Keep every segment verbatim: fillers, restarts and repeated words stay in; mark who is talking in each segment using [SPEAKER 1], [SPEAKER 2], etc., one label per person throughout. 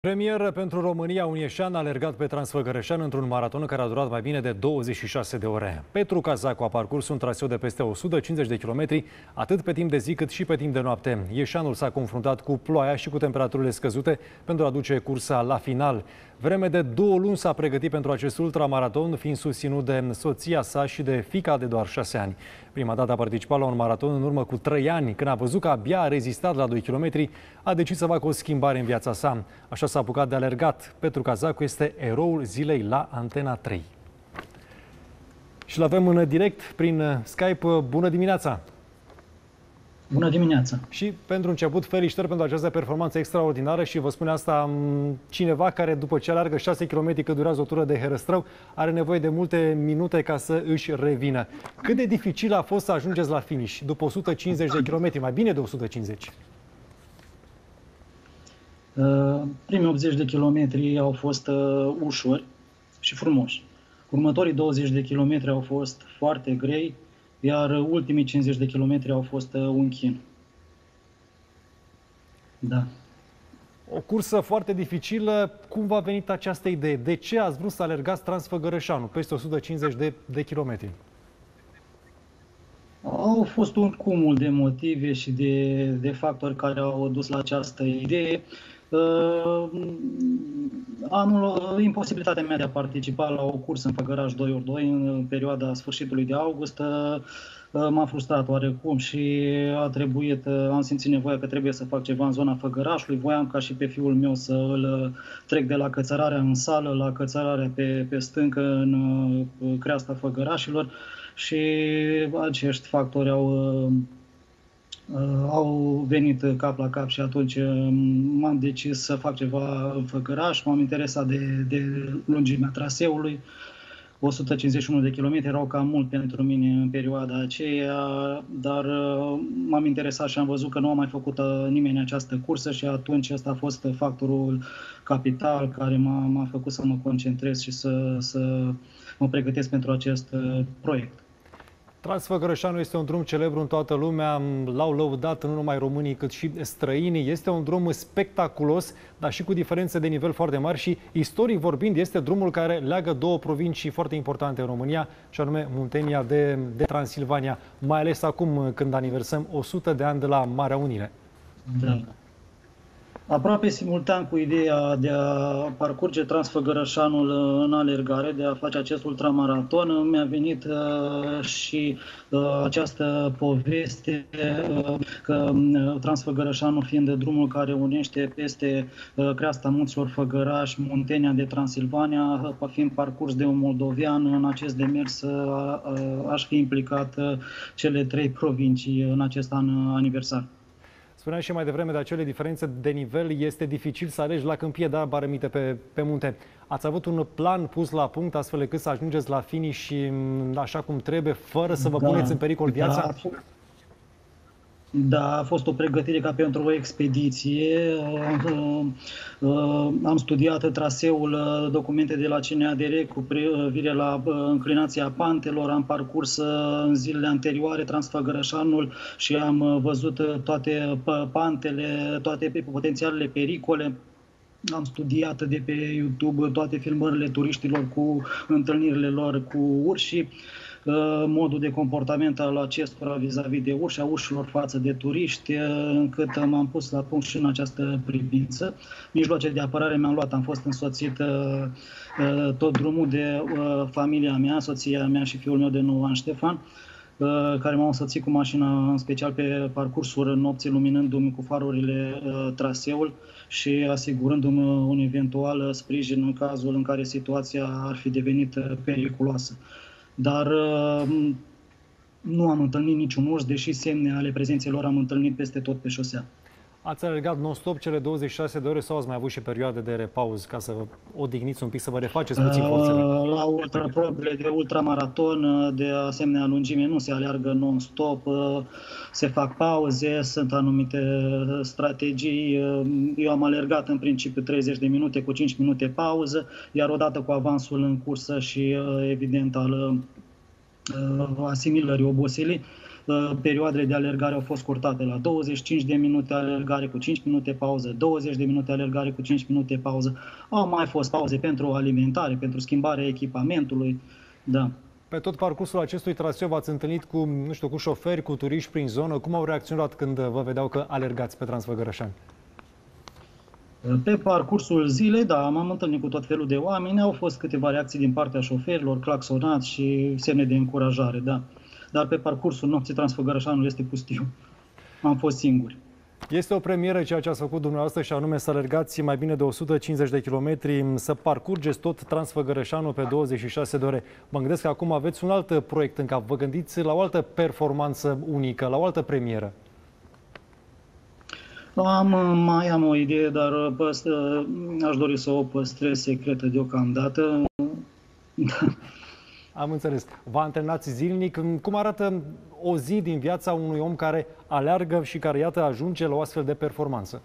[SPEAKER 1] Premieră pentru România, un ieșean a alergat pe Transfăgărășan într-un maraton care a durat mai bine de douăzeci și șase de ore. Petru Cazacu a parcurs un traseu de peste o sută cincizeci de kilometri, atât pe timp de zi cât și pe timp de noapte. Ieșeanul s-a confruntat cu ploaia și cu temperaturile scăzute pentru a duce cursa la final. Vreme de două luni s-a pregătit pentru acest ultramaraton, fiind susținut de soția sa și de fiica de doar șase ani. Prima dată a participat la un maraton în urmă cu trei ani, când a văzut că abia a rezistat la doi kilometri, a decis să facă o schimbare în viața sa. Așa s-a apucat de alergat. Petru Cazacu este eroul zilei la Antena trei. Și îl avem în direct prin Skype. Bună dimineața!
[SPEAKER 2] Bună dimineața!
[SPEAKER 1] Și pentru început, felicitări pentru această performanță extraordinară și vă spune asta cineva care după ce alergă șase kilometri cât durează o tură de Herăstrău, are nevoie de multe minute ca să își revină. Cât de dificil a fost să ajungeți la finish după o sută cincizeci de kilometri, mai bine de o sută cincizeci?
[SPEAKER 2] Uh, primii optzeci de kilometri au fost uh, ușori și frumoși. Următorii douăzeci de kilometri au fost foarte grei, iar ultimii cincizeci de kilometri au fost uh, un chin. Da.
[SPEAKER 1] O cursă foarte dificilă. Cum v-a venit această idee? De ce ați vrut să alergați Transfăgărășanul, peste o sută cincizeci de, de kilometri?
[SPEAKER 2] Au fost un cumul de motive și de, de factori care au dus la această idee. Uh, anul, imposibilitatea mea de a participa la o cursă în Făgăraș doi ori doi în perioada sfârșitului de august uh, m-a frustrat oarecum și a trebuit, uh, am simțit nevoia că trebuie să fac ceva în zona Făgărașului. Voiam ca și pe fiul meu să îl trec de la cățărarea în sală la cățărarea pe, pe stâncă în uh, creasta Făgărașilor și acești factori au uh, au venit cap la cap și atunci m-am decis să fac ceva în Făgăraș. M-am interesat de, de lungimea traseului. o sută cincizeci și unu de kilometri erau cam mult pentru mine în perioada aceea, dar m-am interesat și am văzut că nu a mai făcut nimeni această cursă și atunci ăsta a fost factorul capital care m-a, m-a făcut să mă concentrez și să, să mă pregătesc pentru acest proiect.
[SPEAKER 1] Transfăgărășanul este un drum celebru în toată lumea, l-au lăudat nu numai românii cât și străinii. Este un drum spectaculos, dar și cu diferențe de nivel foarte mari și, istoric vorbind, este drumul care leagă două provincii foarte importante în România, și anume Muntenia de, de Transilvania, mai ales acum când aniversăm o sută de ani de la Marea Unire.
[SPEAKER 2] Da. Aproape simultan cu ideea de a parcurge Transfăgărășanul în alergare, de a face acest ultramaraton, mi-a venit uh, și uh, această poveste uh, că uh, Transfăgărășanul fiind drumul care unește peste uh, creasta munților Făgăraș, Muntenia de Transilvania, uh, fiind parcurs de un moldovean, în acest demers uh, uh, aș fi implicat uh, cele trei provincii în acest an uh, aniversar.
[SPEAKER 1] Spuneam și mai devreme de acele diferențe de nivel, este dificil să alegi la câmpie, dar barămite pe, pe munte. Ați avut un plan pus la punct astfel încât să ajungeți la finish și așa cum trebuie, fără să vă
[SPEAKER 2] da,
[SPEAKER 1] puneți în pericol viața?
[SPEAKER 2] Da. Da, a fost o pregătire ca pentru o expediție. Am studiat traseul, documente de la C N A D R cu privire la înclinația pantelor, am parcurs în zilele anterioare Transfăgărășanul și am văzut toate pantele, toate potențialele pericole. Am studiat de pe YouTube toate filmările turiștilor cu întâlnirile lor cu urși, modul de comportament al acestora vis-a-vis de urși, a urșilor față de turiști, încât m-am pus la punct și în această privință. Mijloace de apărare mi-am luat, am fost însoțit tot drumul de familia mea, soția mea și fiul meu de nouă ani, Ștefan, care m-au însoțit cu mașina, în special pe parcursul nopții, luminându-mi cu farurile traseul și asigurându-mi un eventual sprijin în cazul în care situația ar fi devenit periculoasă. Dar nu am întâlnit niciun urs, deși semne ale prezenței lor am întâlnit peste tot pe șosea.
[SPEAKER 1] Ați alergat non-stop cele douăzeci și șase de ore sau ați mai avut și perioade de repauză ca să vă odihniți un pic, să vă refaceți puțin forțele?
[SPEAKER 2] La ultraprobele de ultramaraton de asemenea lungime nu se aleargă non-stop, se fac pauze, sunt anumite strategii. Eu am alergat în principiu treizeci de minute cu cinci minute pauză, iar odată cu avansul în cursă și evident al asimilării oboselii, perioadele de alergare au fost scurtate la douăzeci și cinci de minute alergare cu cinci minute pauză, douăzeci de minute alergare cu cinci minute pauză. Au mai fost pauze pentru alimentare, pentru schimbarea echipamentului. Da.
[SPEAKER 1] Pe tot parcursul acestui traseu v-ați întâlnit cu, nu știu, cu șoferi, cu turiști prin zonă. Cum au reacționat când vă vedeau că alergați pe Transfăgărășani?
[SPEAKER 2] Pe parcursul zilei, da, m-am întâlnit cu tot felul de oameni. Au fost câteva reacții din partea șoferilor, claxonați și semne de încurajare, da. Dar pe parcursul nopții Transfăgărășanul este pustiu. Am fost singuri.
[SPEAKER 1] Este o premieră ceea ce ați făcut dumneavoastră și anume să alergați mai bine de o sută cincizeci de kilometri, să parcurgeți tot Transfăgărășanul pe douăzeci și șase de ore. Mă gândesc că acum aveți un alt proiect în cap. Vă gândiți la o altă performanță unică, la o altă premieră.
[SPEAKER 2] Am, mai am o idee, dar păstră, aș dori să o păstrez secretă deocamdată.
[SPEAKER 1] Am înțeles. Vă antrenați zilnic. Cum arată o zi din viața unui om care aleargă și care, iată, ajunge la o astfel de performanță?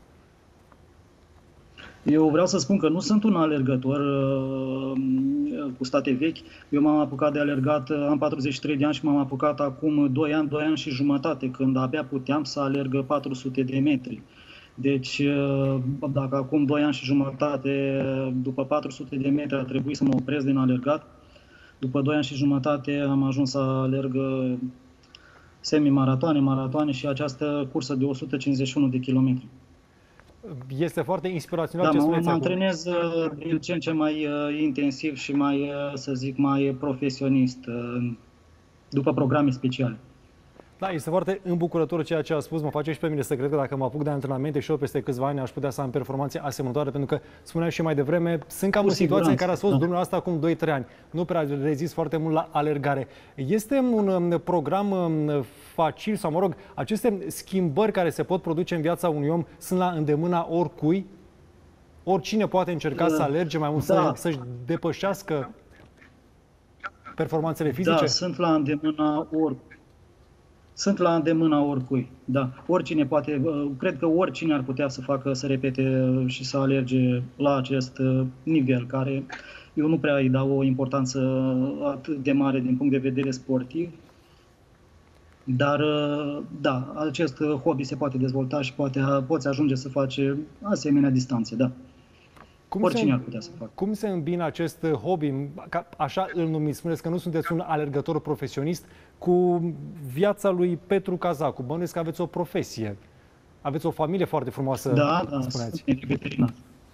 [SPEAKER 2] Eu vreau să spun că nu sunt un alergător uh, cu state vechi. Eu m-am apucat de alergat, am patruzeci și trei de ani și m-am apucat acum doi ani, doi ani și jumătate, când abia puteam să alerg patru sute de metri. Deci, uh, dacă acum doi ani și jumătate, după patru sute de metri, a trebuit să mă opresc din alergat, după doi ani și jumătate am ajuns să alerg semi-maratoane, maratoane și această cursă de o sută cincizeci și unu de kilometri.
[SPEAKER 1] Este foarte inspirațional.
[SPEAKER 2] Da,
[SPEAKER 1] ce
[SPEAKER 2] mă,
[SPEAKER 1] spuneți
[SPEAKER 2] mă
[SPEAKER 1] acum.
[SPEAKER 2] antrenez din ce în ce mai uh, intensiv și mai, uh, să zic, mai profesionist, uh, după programe speciale.
[SPEAKER 1] Da, este foarte îmbucurător ceea ce a spus. Mă face și pe mine să cred că dacă mă apuc de antrenamente și eu peste câțiva ani aș putea să am performanțe asemănătoare, pentru că, spuneam și mai devreme, sunt cam
[SPEAKER 2] Cu
[SPEAKER 1] în situația în care ați fost
[SPEAKER 2] da.
[SPEAKER 1] dumneavoastră acum doi trei ani. Nu prea rezist foarte mult la alergare. Este un program facil sau, mă rog, aceste schimbări care se pot produce în viața unui om sunt la îndemâna oricui? Oricine poate încerca da. să alerge mai mult, da. să, să-și depășească performanțele fizice?
[SPEAKER 2] Da, sunt la îndemâna oricui. Sunt la îndemâna oricui, da. Oricine poate, cred că oricine ar putea să facă, să repete și să alerge la acest nivel, care eu nu prea îi dau o importanță atât de mare din punct de vedere sportiv, dar da, acest hobby se poate dezvolta și poate, poți ajunge să faci asemenea distanțe, da.
[SPEAKER 1] Cum
[SPEAKER 2] Oricine
[SPEAKER 1] se,
[SPEAKER 2] ar putea să facă.
[SPEAKER 1] Cum se îmbină acest hobby, ca, așa îl numiți, spuneți că nu sunteți un alergător profesionist, cu viața lui Petru Cazacu? Bănuiesc că aveți o profesie, aveți o familie foarte frumoasă,
[SPEAKER 2] da, da,
[SPEAKER 1] spuneați.
[SPEAKER 2] Sunt veterinar.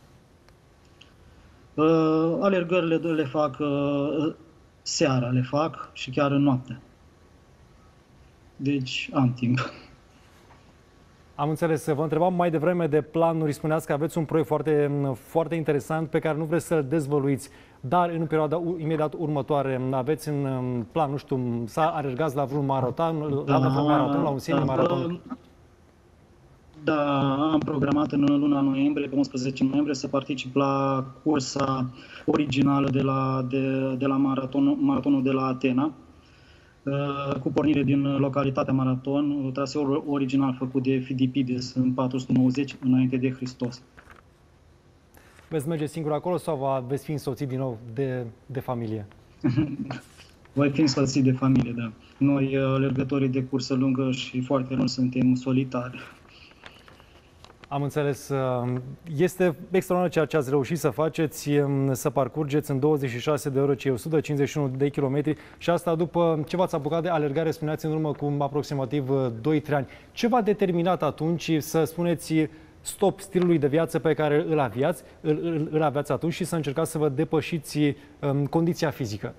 [SPEAKER 2] Uh, alergările le fac uh, seara, le fac și chiar în noapte. Deci am timp.
[SPEAKER 1] Am înțeles. Vă întrebam mai devreme de planuri. Spuneați că aveți un proiect foarte, foarte interesant pe care nu vreți să-l dezvăluiți, dar în perioada imediat următoare aveți în plan, nu știu, să alergați la vreun maraton,
[SPEAKER 2] da,
[SPEAKER 1] la un maraton, la un semi-maraton?
[SPEAKER 2] Da, da, am programat în luna noiembrie, pe unsprezece noiembrie, să particip la cursa originală de la, de, de la maraton, maratonul de la Atena, cu pornire din localitatea Maraton, traseul original făcut de Fidipides în patru sute nouăzeci înainte de Hristos.
[SPEAKER 1] Veți merge singur acolo sau veți fi însoțit din nou de, de familie?
[SPEAKER 2] Voi fi însoțit de familie, da. Noi, alergătorii de cursă lungă și foarte lung, suntem solitari.
[SPEAKER 1] Am înțeles. Este extraordinar ceea ce ați reușit să faceți, să parcurgeți în douăzeci și șase de ore cei o sută cincizeci și unu de kilometri și asta după ce v-ați apucat de alergare, spuneați, în urmă cu aproximativ doi trei ani. Ce v-a determinat atunci să spuneți stop stilului de viață pe care îl aveați, îl, îl, îl aveați atunci și să încercați să vă depășiți um, condiția fizică?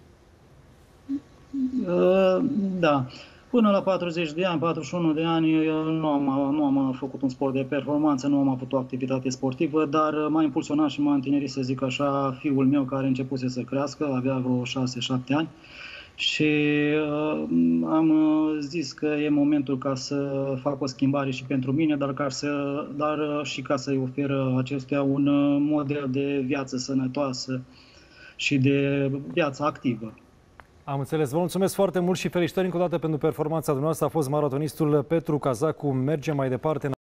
[SPEAKER 2] Uh, da. Până la patruzeci de ani, patruzeci și unu de ani, nu am, nu am făcut un sport de performanță, nu am avut o activitate sportivă, dar m-a impulsionat și m-a întinerit, să zic așa, fiul meu care începuse să crească, avea vreo șase șapte ani și uh, am zis că e momentul ca să fac o schimbare și pentru mine, dar, ca să, dar și ca să-i oferă acestuia un model de viață sănătoasă și de viață activă.
[SPEAKER 1] Am înțeles. Vă mulțumesc foarte mult și felicitări încă o dată pentru performanța dumneavoastră. A fost maratonistul Petru Cazacu. Mergem mai departe.